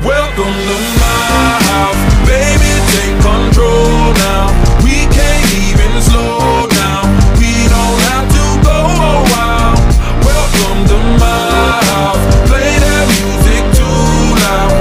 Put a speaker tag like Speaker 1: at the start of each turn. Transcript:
Speaker 1: Welcome to my house, baby, take control now. We can't even slow down, we don't have to go a while. Welcome to my